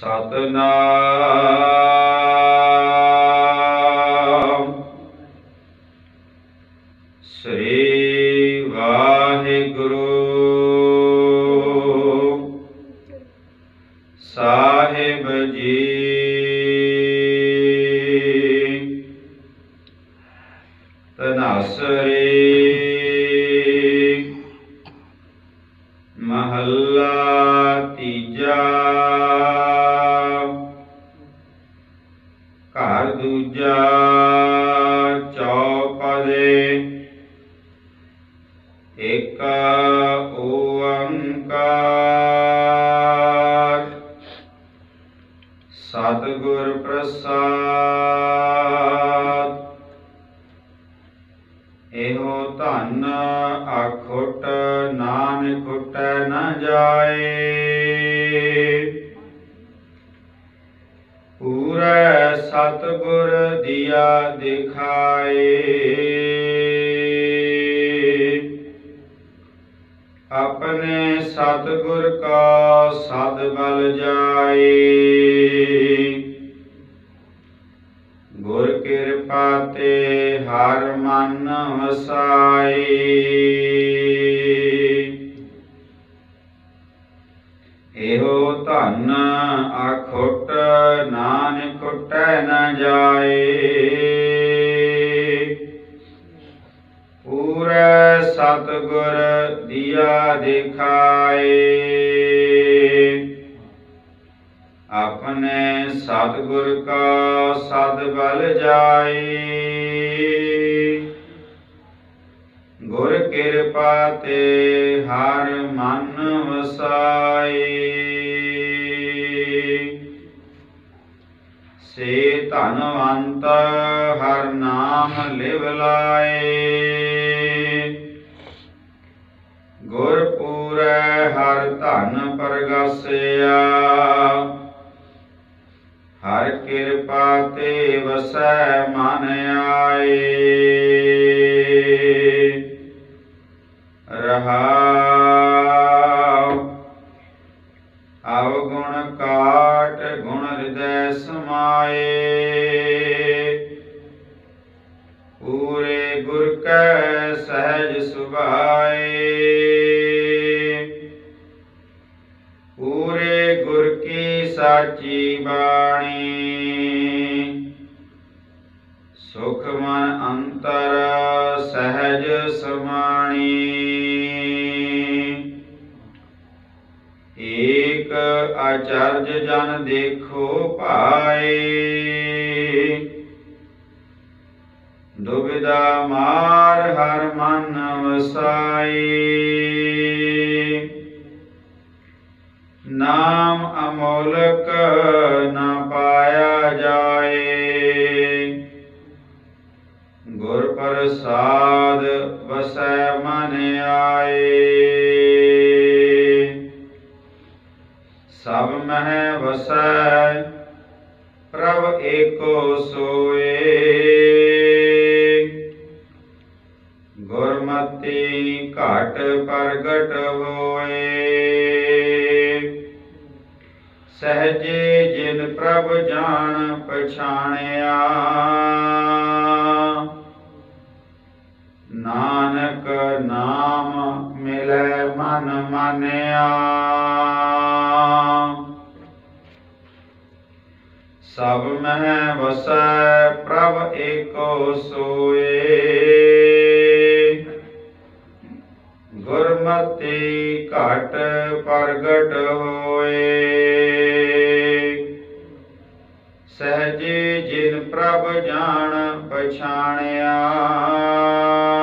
सतनाम श्री वाहिगुरु साहिब जी। तनासरी महला तीजा। घर दूजा चौपदे। एक ओंकार सतगुर प्रसाद। एहो धन अखुट नानक खुटै न जाए। पूरै सतगुर दिया दिखाए। अपने सतगुर का सद बल जाए। गुर कृपा ते हर मन वसाए। एहो धन अखुट नानक खुटै न जाए। पूरै सतगुर दिया दिखाए। अपने सतगुर का सद बल जाए। गुर कृपा ते हर मन वसाए। से धनवंत हर नाम लिव लाए। गुर पूरै हर धन परगसिया। हर कृपा ते वसै मन आए। रहाउ अवगुण काट गुण हृदय समाए। पूरे गुर कै सहज सुभाए। पूरे गुर की साची बाणी। सुख मन अंतर सहज समाणी। एक आचार्य जन देखो पाए। दुविधा मार हर मन वसाए। नाम अमोलक न पाया जाए। गुर प्रसाद वसै मन आए। सब मह वसै प्रभ एको सोए। गुरमति घट प्रगट होए। सहजे जिन प्रभ जान पछाणिया। नानक नाम मिलै मन मानिया। सब मह वसै प्रभ एको सोए। गुरमति घट प्रगट होए। सहजे जिन प्रभ जान पछाणिया।